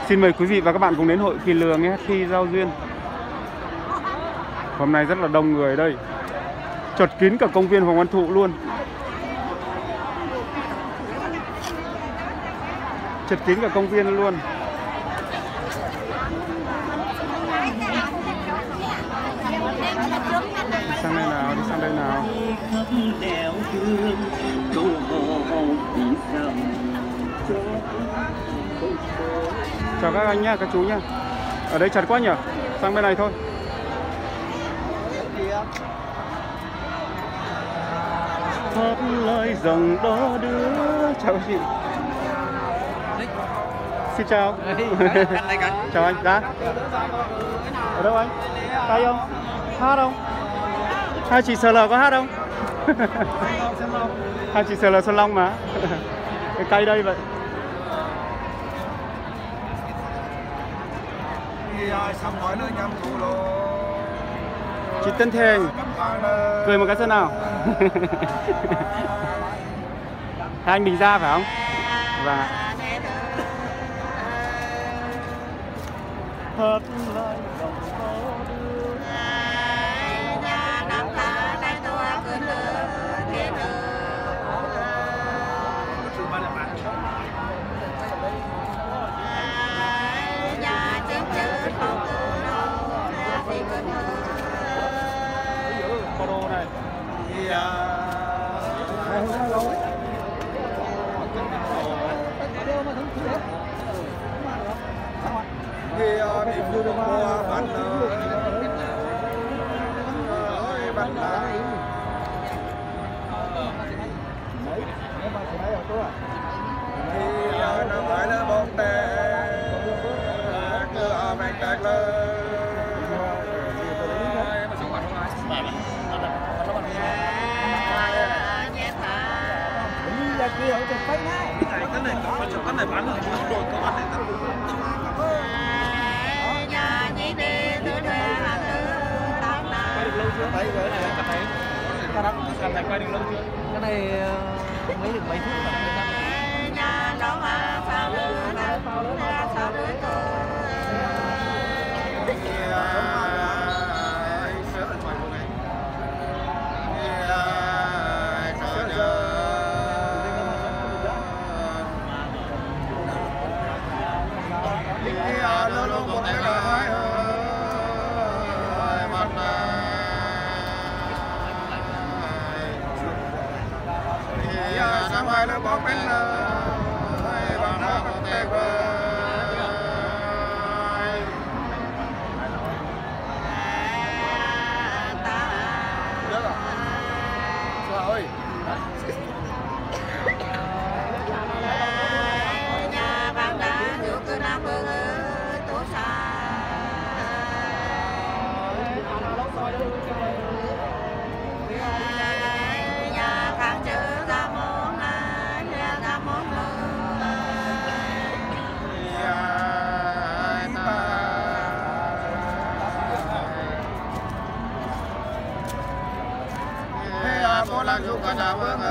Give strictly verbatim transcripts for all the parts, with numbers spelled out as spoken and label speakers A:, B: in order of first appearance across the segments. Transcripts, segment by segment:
A: Xin mời quý vị và các bạn cùng đến hội Kỳ Lừa nghe thi giao duyên. Hôm nay rất là đông người đây, chật kín cả công viên Hoàng Văn Thụ luôn. Chật kín cả công viên luôn. Sang đây nào, đi sang đây nào. Chào các anh nhá, các chú nhá. Ở đây chật quá nhỉ, sang bên này thôi. Thoát lời dòng đó đưa. Chào các chị. Xin chào. Chào anh, dạ. Ở đâu anh? Tay không? Hát không? Hai chị sờ lờ có hát không? Hai chị sờ lờ Xuân Long mà. Cái cây đây vậy. Chị Tân Thành cười một cái xem nào. Hai anh Bình Gia phải không? Và thật lời dòng gió đưa.
B: Nhà năm tháng nay tôi cứ đưa thiên nhà chém chữ không từ đâu thì cứ
A: Photo này.
C: Khi bị mua bánh ơi bánh lại thì nó phải là một tè cửa mình tạc lên
B: kia ở trên phấy này.
C: Cái này cái này có chỗ cái này bán rồi, rồi có ăn này.
B: Nhà nhị đi đưa đưa hàng lương tao là.
C: Quay được lâu chưa? Thấy cái này cái này. Ta đã làm này quay được lâu chưa?
D: Cái này mới được mấy phút rồi.
B: Nhà nó mà sao lương là sao lương tôi.
C: Hãy subscribe cho kênh Ghiền Mì Gõ để không bỏ lỡ những video hấp dẫn. Cô làm giúp cả nhà vương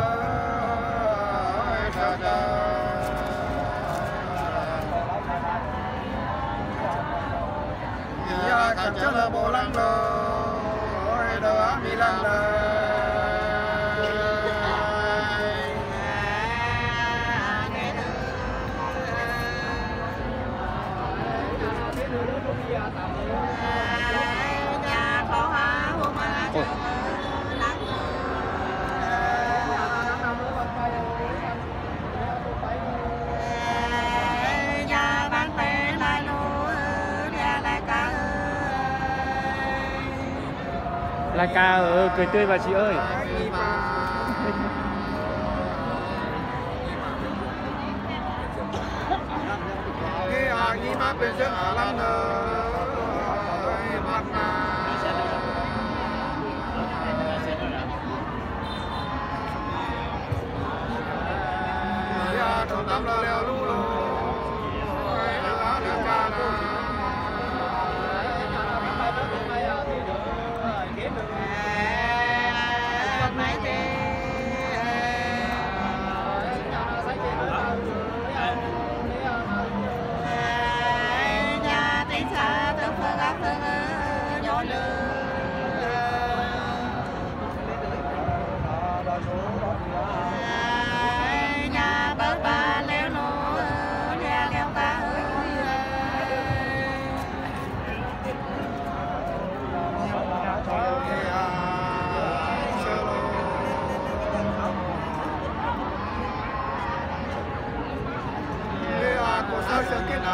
C: ơi chờ chờ Dạ cảm chấp là bộ lăng rồi đó mi lăng đời
B: Nhà có hoa hôm mà
A: Lai ca ở cười tươi bà chị ơi.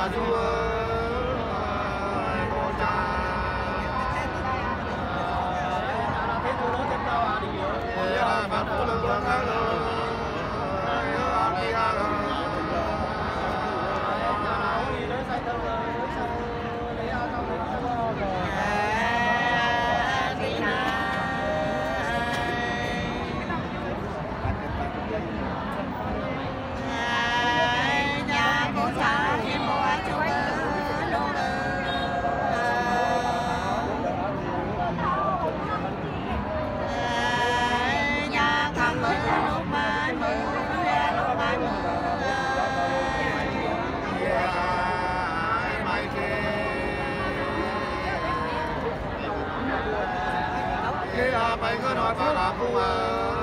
C: Hãy subscribe cho kênh Ghiền Mì Gõ để không bỏ lỡ những video hấp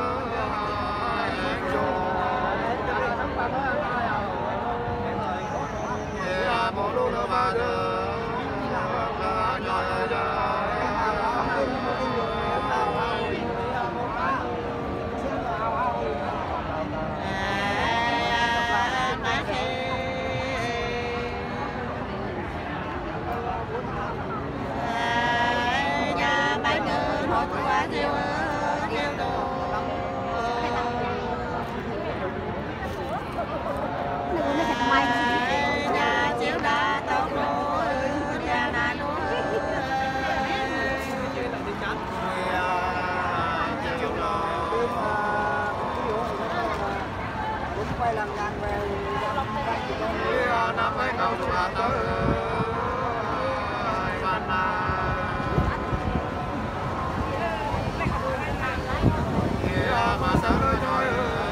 D: quay làm nhạc về
C: năm mấy cầu mà tới ban mà sao nói nói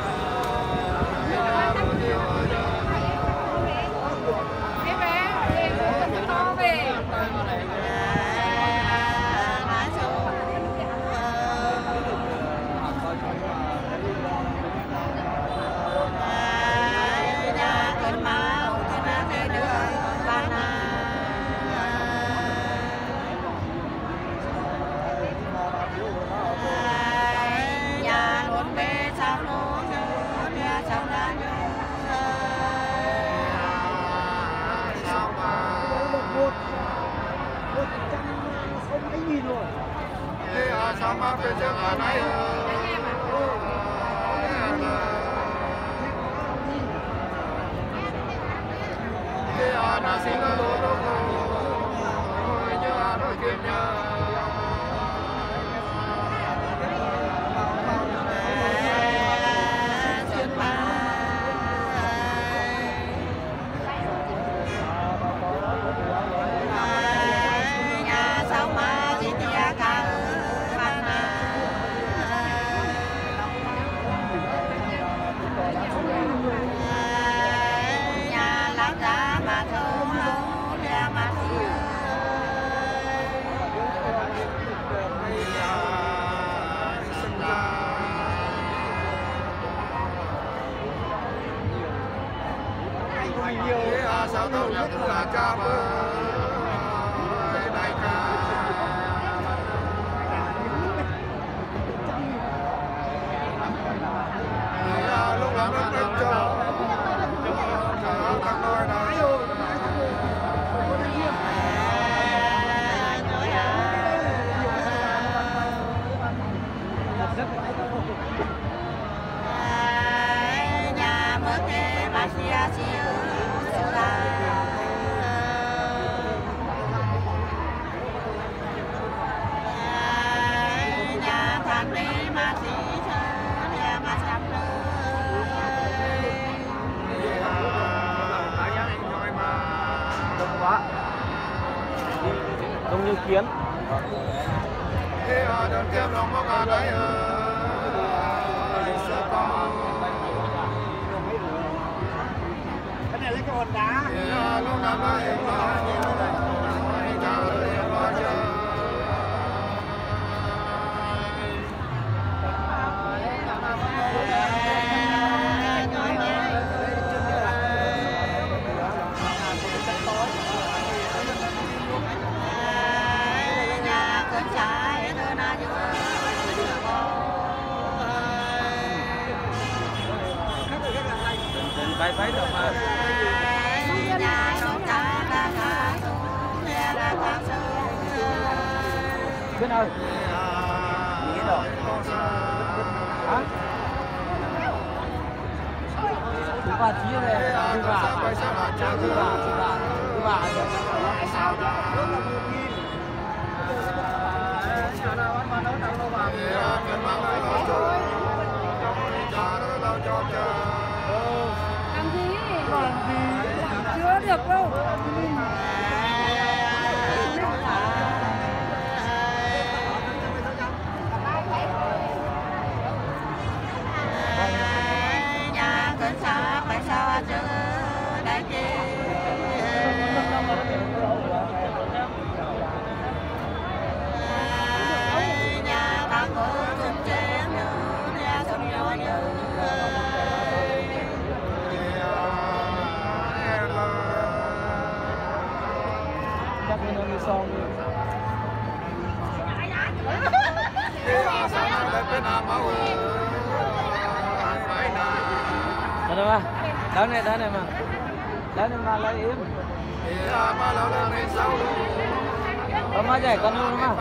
C: sama kejangan air dia nasi lolo nya no kimnya sao đâu nhắc là cha bơi đại ca lúc làm nó được cho thằng nói nói
B: nhà mới nghe bác sĩ
A: đông như kiến.
C: Đơn kiếm lòng có cả đấy
D: cái này lấy cái hòn đá
C: lúc nào đó em nói như thế này chào em nói chưa
A: Bye bye, Bên ơi. Nghĩa rồi. Hả? Thứ ba chí này, thứ ba, thứ ba, thứ ba, thứ ba.
B: Làm gì? Làm gì? Chưa được đâu. Nhà cơn xa phải xa chứ đại kia. Nhà ba ngủ chung chén như nhà sông gió như.
A: Chắc bên ông đi xong đi. Đâu mà, đón này, đón này mà, đón này mà lấy im. Không mà chạy con luôn mà.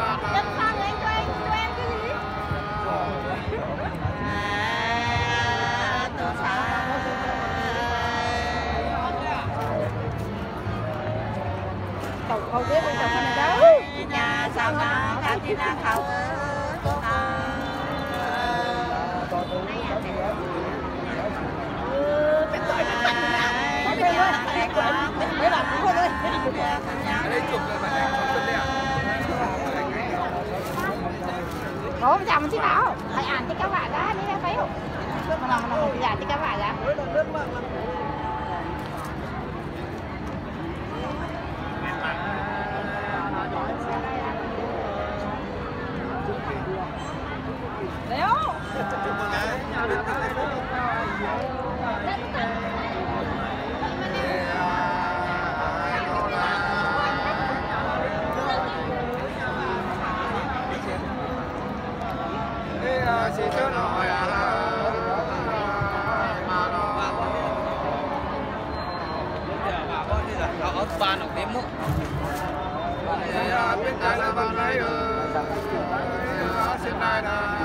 B: Cậu không biết bây giờ mình đâu. Nhà sao nào các chị đang khâu mấy bạn cũng thôi.
C: Đây chụp là bạn đang chụp bên đây à?
B: Ủa bây giờ mình chỉ bảo hãy ảnh cho các bạn ra đi ra phải không? Mà làm mà làm giả cho các bạn ra. Nếu
C: Chị chưa nói à? Ở ban ở cái mũ. Biết tại là bằng này xin này là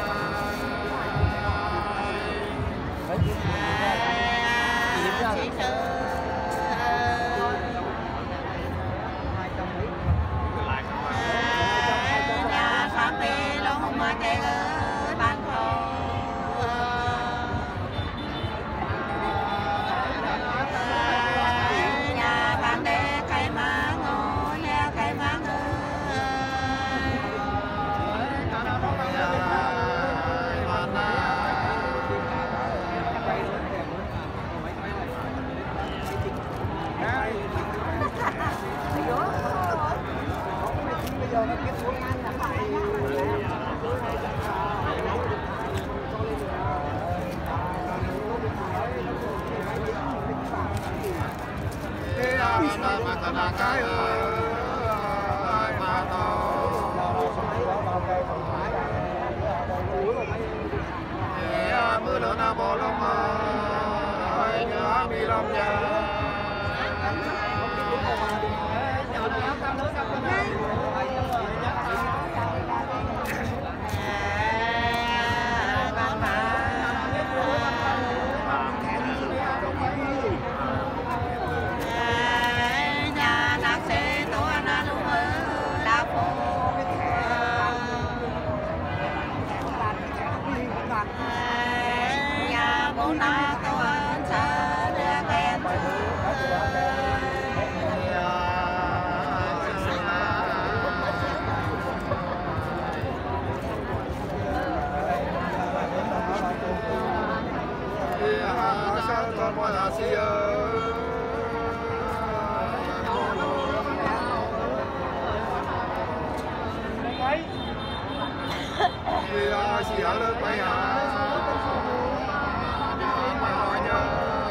B: nhà sáng đi long mà chạy ở ban phố. Nhà ban đê cây má ngô nhà cây má ngô.
C: cái ơi mà to mưa lớn à bỏ lông ơi nhớ mi lông nhà chị ở lớp bảy à mà hỏi nhớ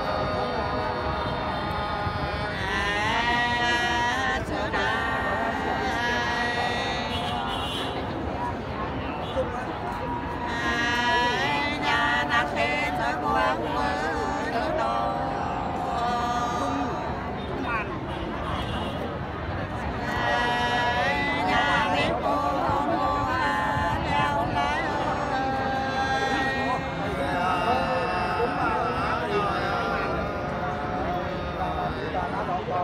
B: nhà nát thế thôi buông mơ đỡ đồ nhà biết cô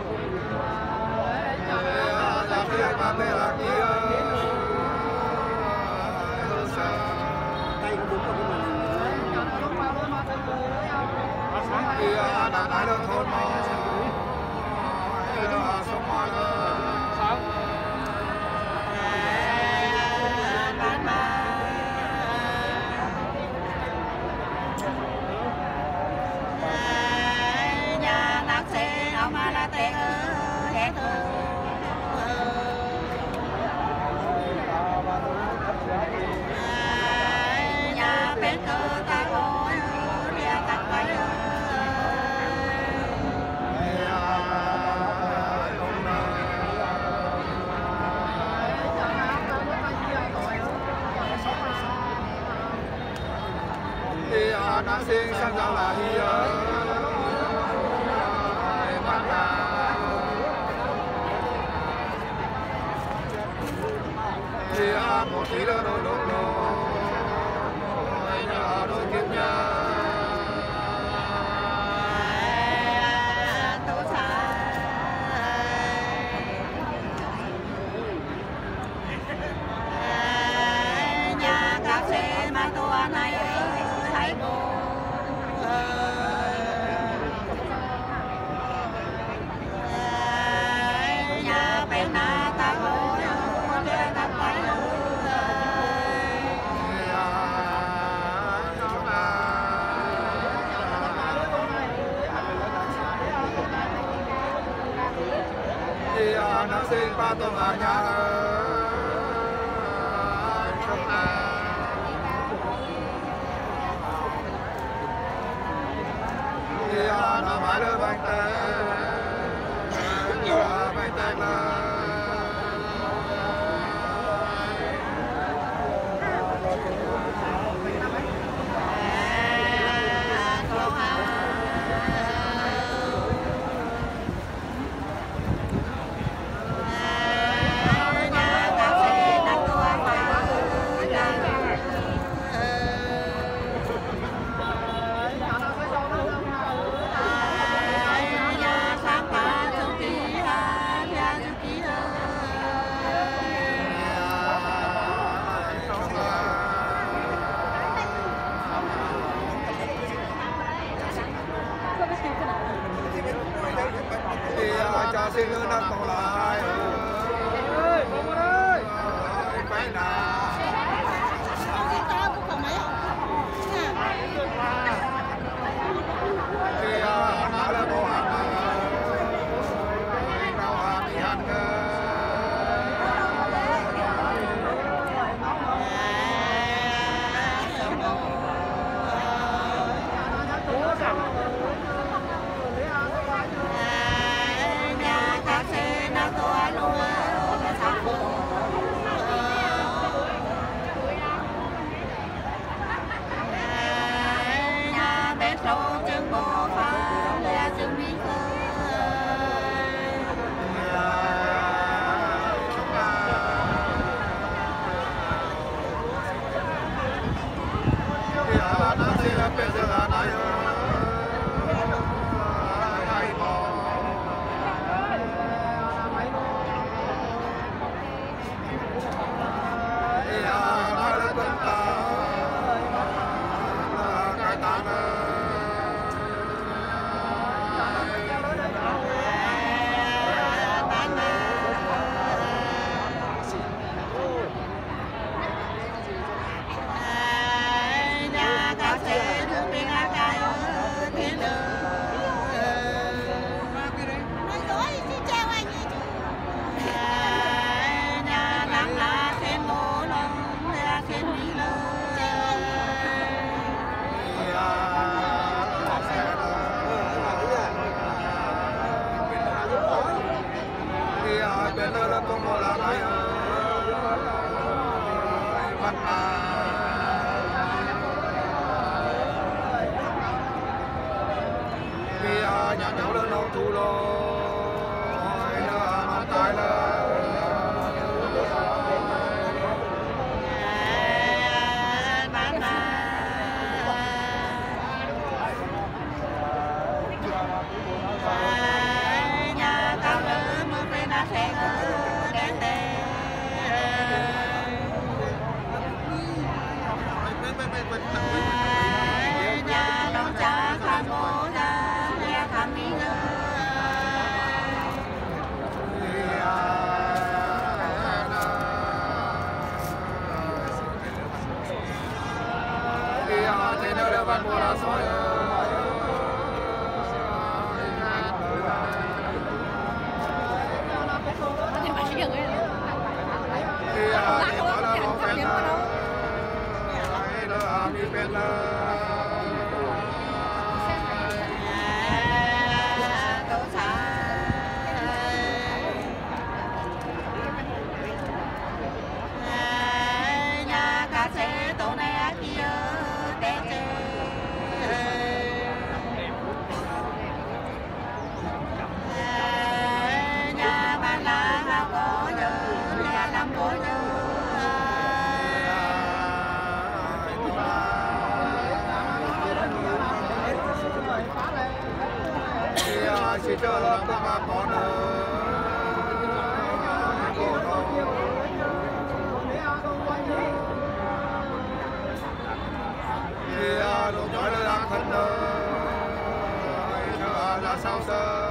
C: Nam sinh sang giàu là hi thì một tí nữa đôi đôi đôi đôi kiếm nha
B: nhà các xe mà tua này thấy cô nhà bên na ta ngồi bên ta tay
C: thì nó sinh ba tuần ở nhà thì nó mãi được bánh tét bánh tét là cho xin lương năm còn lại ơi bố ơi phải nào thì nó là bộ hành đâu hà bị hành nhà cháu lên đâu thu lô nó tài lên nhà Chỉ chờ là các bà con thì đồ nói là đang thân là sao sơ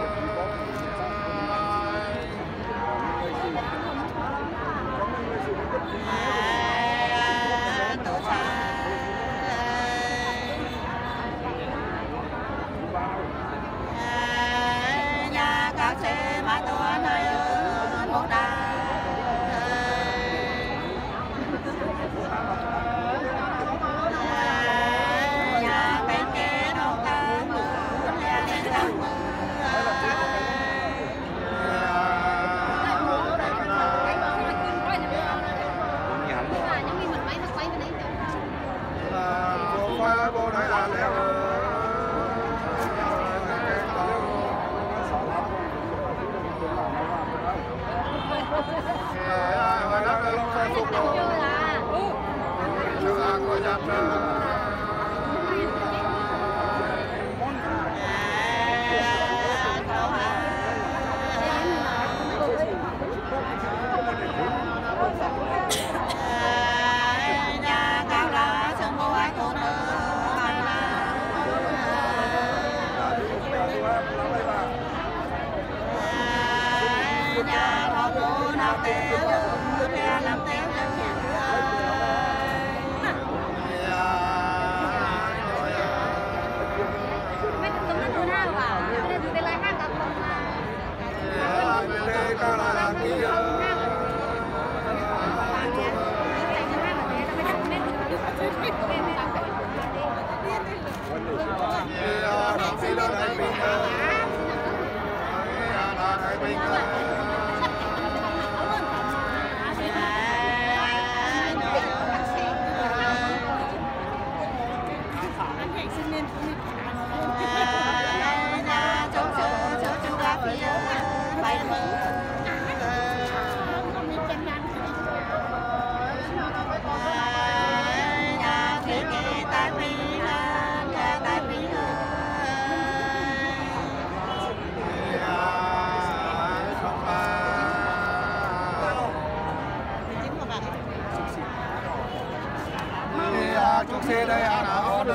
C: xe đây à nó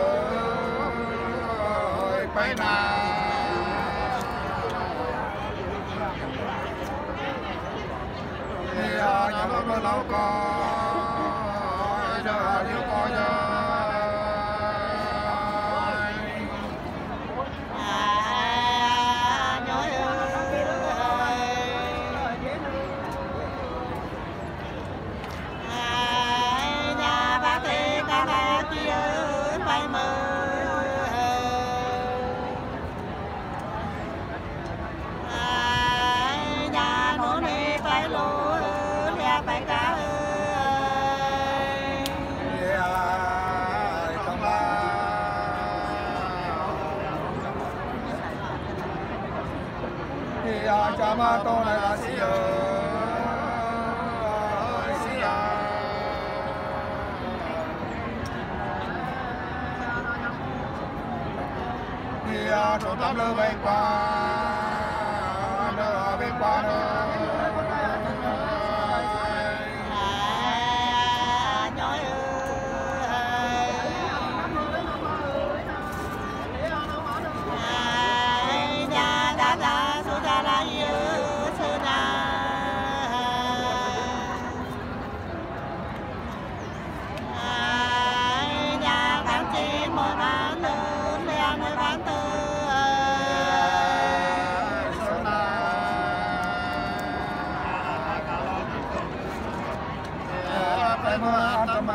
C: đời quay nào thì nhà nó có lâu có giờ nhiều có giờ cha ma to này là gì ơi gì à thì trốn lắm lơ bên qua lơ bên qua nữa
E: Hãy subscribe cho kênh Ghiền Mì Gõ để không bỏ lỡ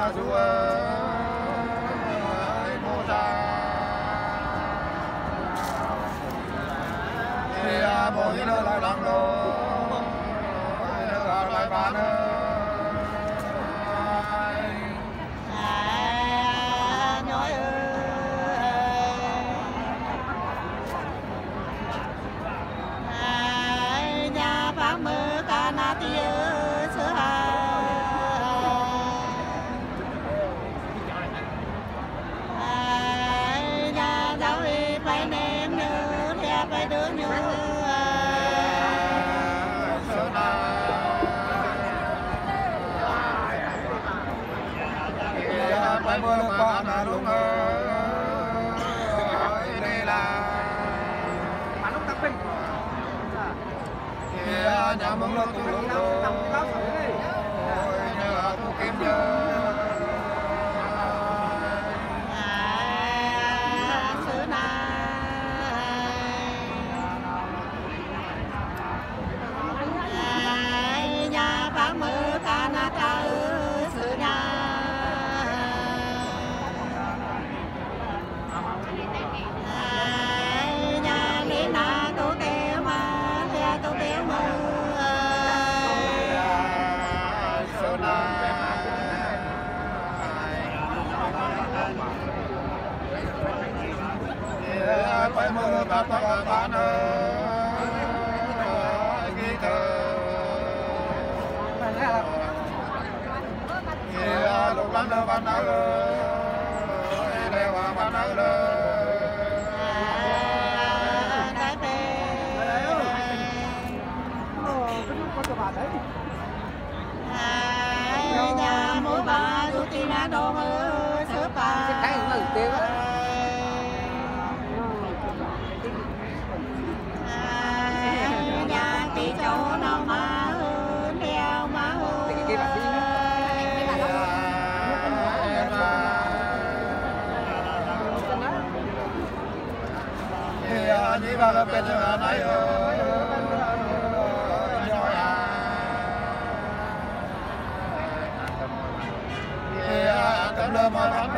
C: dù ơi mô ra thì mỗi nơi lại đang lô nơi lại bán mưa nước qua là lúc ơi đây là mà lúc tập bình nhà mừng nước tụi lúc rồi nhờ tôi kiếm nhờ phải mơ ta ta ta nơ ghi thơ kia lúc lắm đâu ban nở đeo vào ban nở
B: nhà mỗi bà du tin đồ mơ sớm bà thấy mừng tiêu
C: đi vào cái bên này rồi cầm lơ mà ăn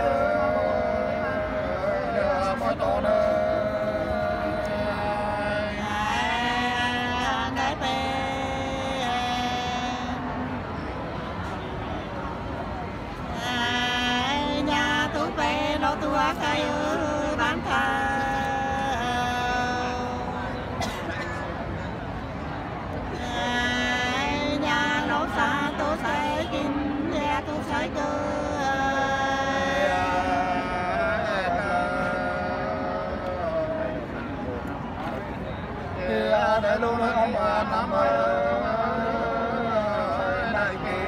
C: nữa mà to nữa
B: nhà tôi về đâu tôi cây bán thà
C: để luôn luôn ông bà năm ơi đại kỳ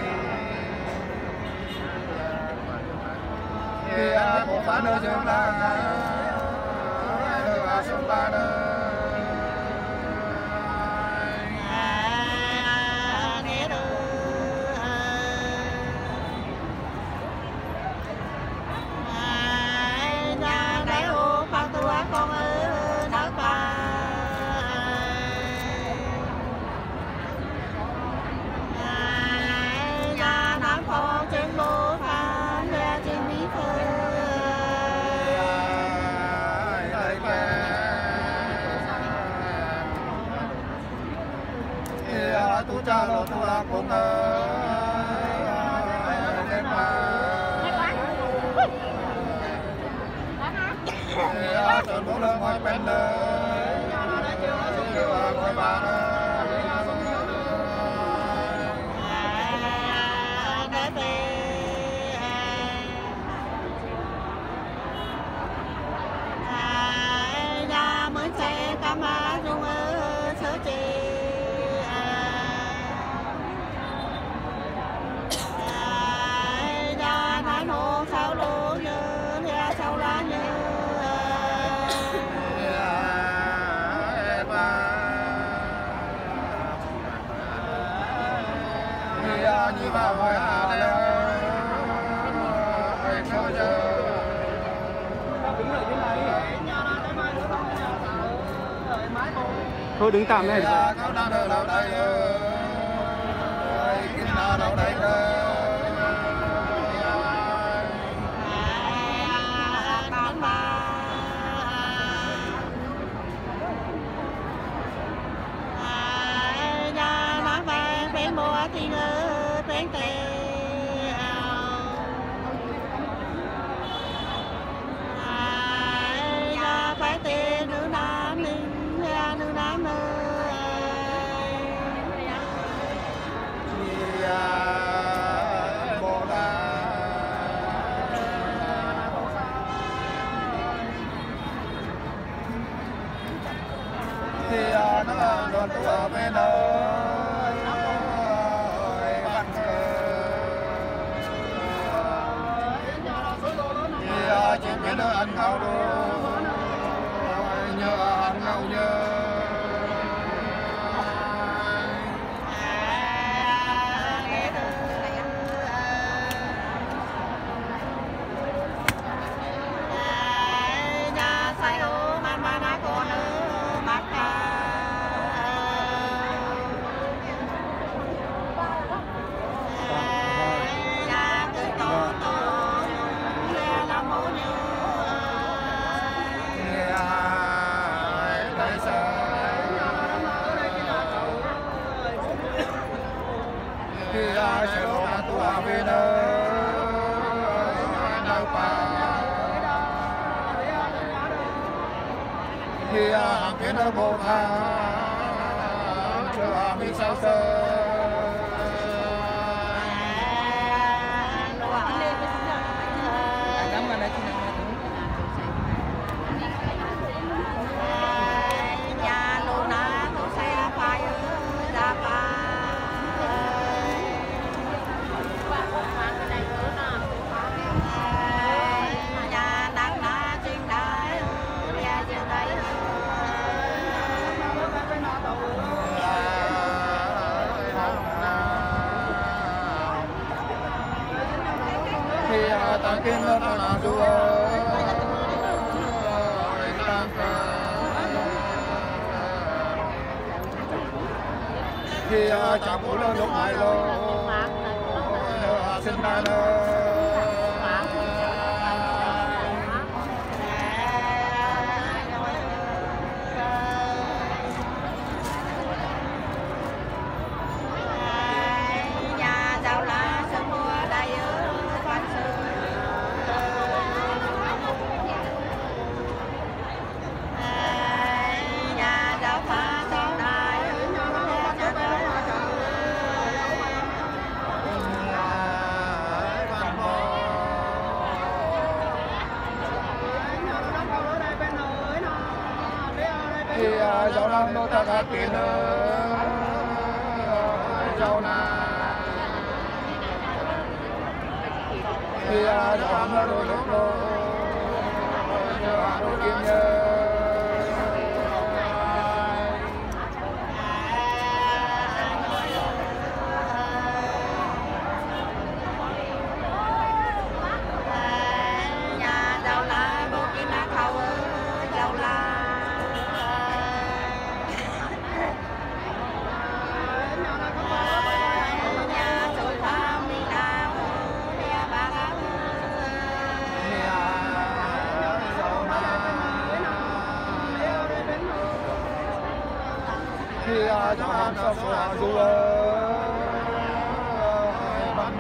C: thì một phá nơi dương là nơi sông ba nơi tu cha lo tu la cũng lên mà chọn bốn lần ngoài bên đời ngoài ba
B: nhà mới xe cam má dung sớ chi sao lô như nhà sao lá như
C: như bà hỏi à đây ơi sao giờ
A: thôi đứng tạm này
C: เขาđang đợi đâu đây ơi kiếm nào đâu đây ơi
D: ba tiếng ơi bên tè nhà phải tè nữ nam ninh nhà nữ nam ơi
C: bồ đà thì nó là đoàn tụ ở bên ơi văn thì chuyện biết nó ăn ngầu đồ nhớ ăn ngầu nhớ thì hàng kiến ở bộ tha cho mình sao sơ tăng kiến nó là du tăng thì chả muốn nó lúc này lo xin ra nó dạo năm đô ta đã tiền dạo nào thì dạo năm đô lúc đô đô kiếm nhớ thì cho hàng sao số du bằng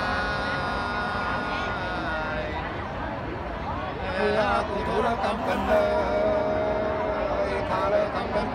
C: thì cụ thủ nó cầm cân thả lên cầm cân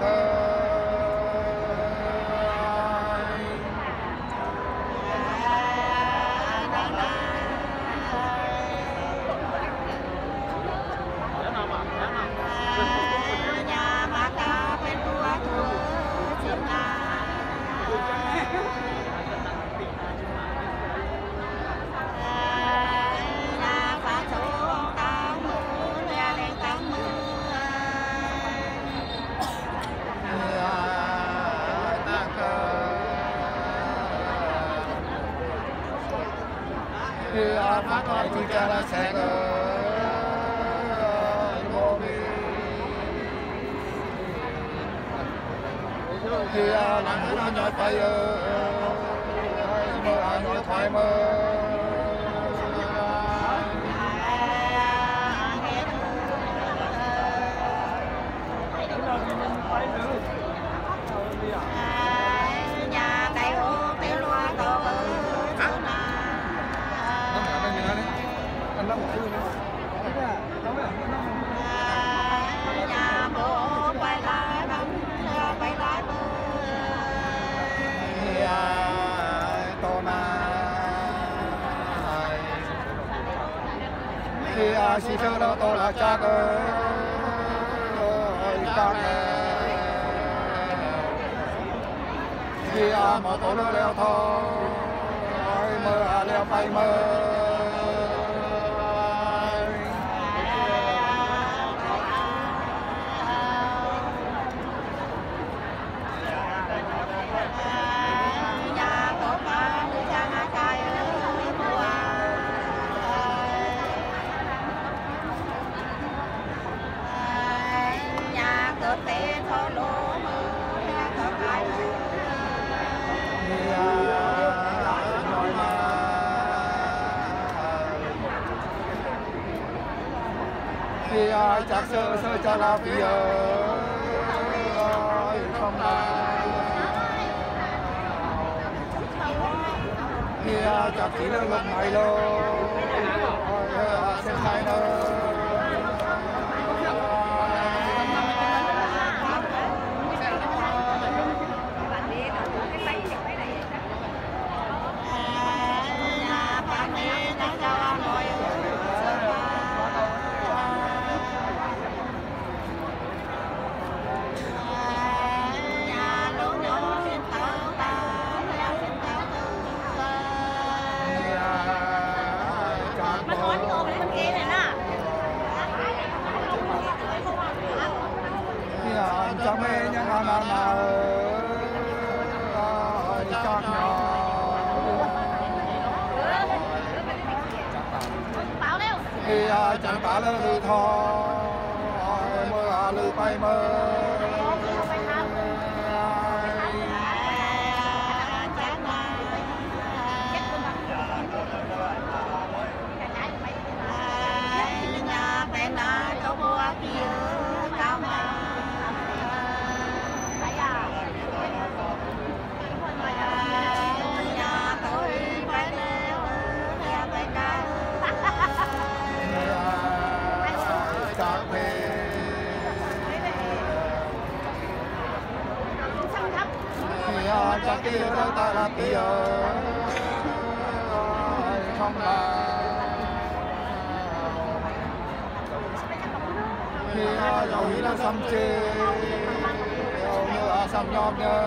C: thì phát lại thì cha là sẽ thì làm hữu nó nhói tay mơ ai nói thoại mơ
B: nhà đại hộ tiểu loa
C: à xí thơ đó tôi là cha ơi cha khi à mà tôi nó leo thôi mơ à leo bay mơ khi ai chắc sơ sơ cho là vì ơi không ai khi ai chắc chỉ là lúc này luôn xem hai nơi cho mê những ngàn ngàn nào cho nhỏ khi chẳng ta lơ lư thò mơ lư bay mơ chắc kia đâu ta là kia không là khi dầu ý là xăm chê dầu như là xăm nhòm nhớ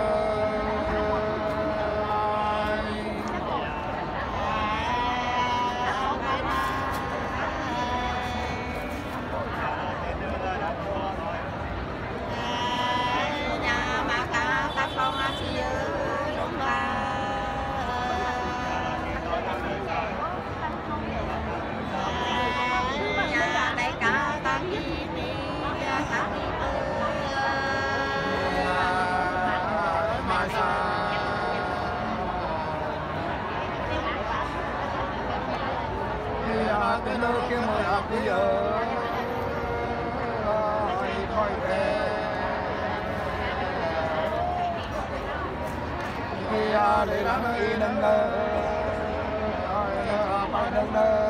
C: cái nơi kia mời học bây giờ thôi về khi để làm nơi nâng nơ phải nâng nơ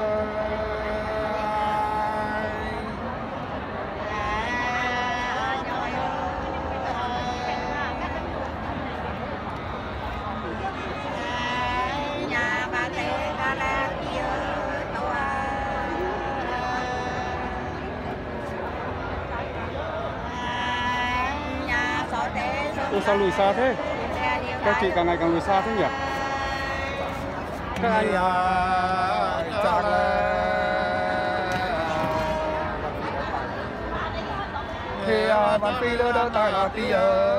A: Ủa sao lùi xa thế? Các chị càng ngày càng lùi xa thế nhỉ? Các anh
C: chắc khi bạn phi lơ đâu tại là tia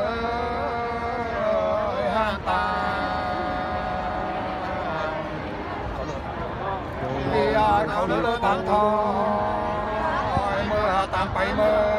C: hàng ta khi khẩu lơ lơ tăng thò mơ tăng bay mơ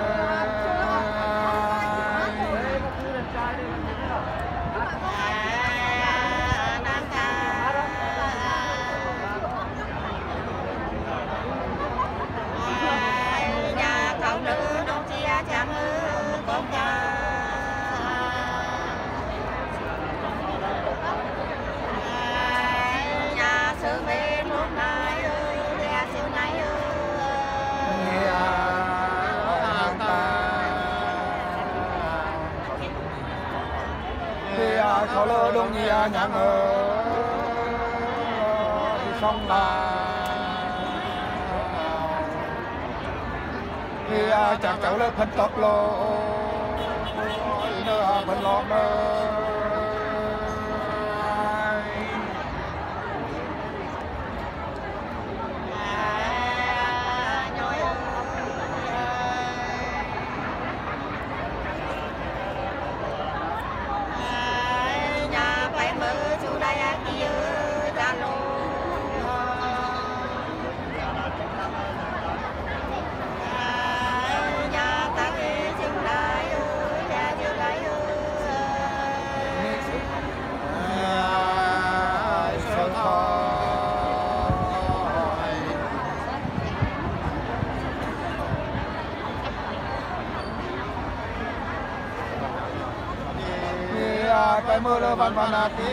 C: khẩu lơ đông nhia nhang ơi không là thì chắc cháu là phân tộc lô nơ phân lọt nơ cái mơ lơ văn văn à tí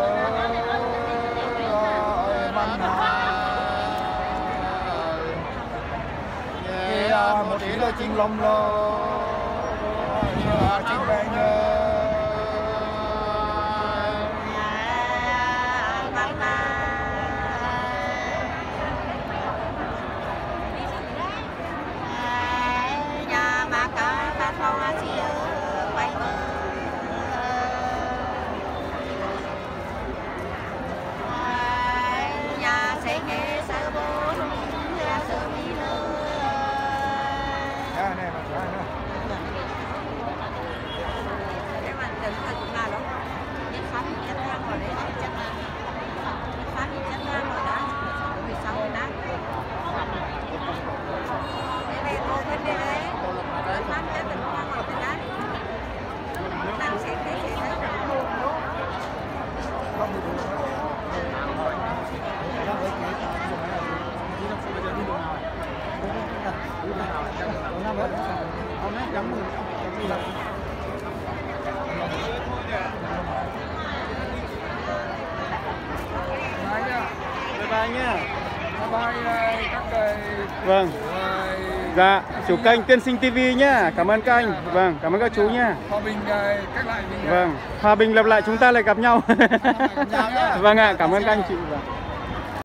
C: văn à một tí là chinh lông lơ chinh bè nhờ
A: Bye nhá.
C: Bye các thầy.
A: Vâng. Dạ, chủ kênh Tiên Sinh ti vi nhá. Cảm ơn các anh. Vâng, cảm ơn các chú nhá.
C: Hòa bình cách lại mình.
A: Vâng, hòa bình lập lại chúng ta lại gặp nhau. Vâng ạ, cảm ơn các anh chị. Vâng.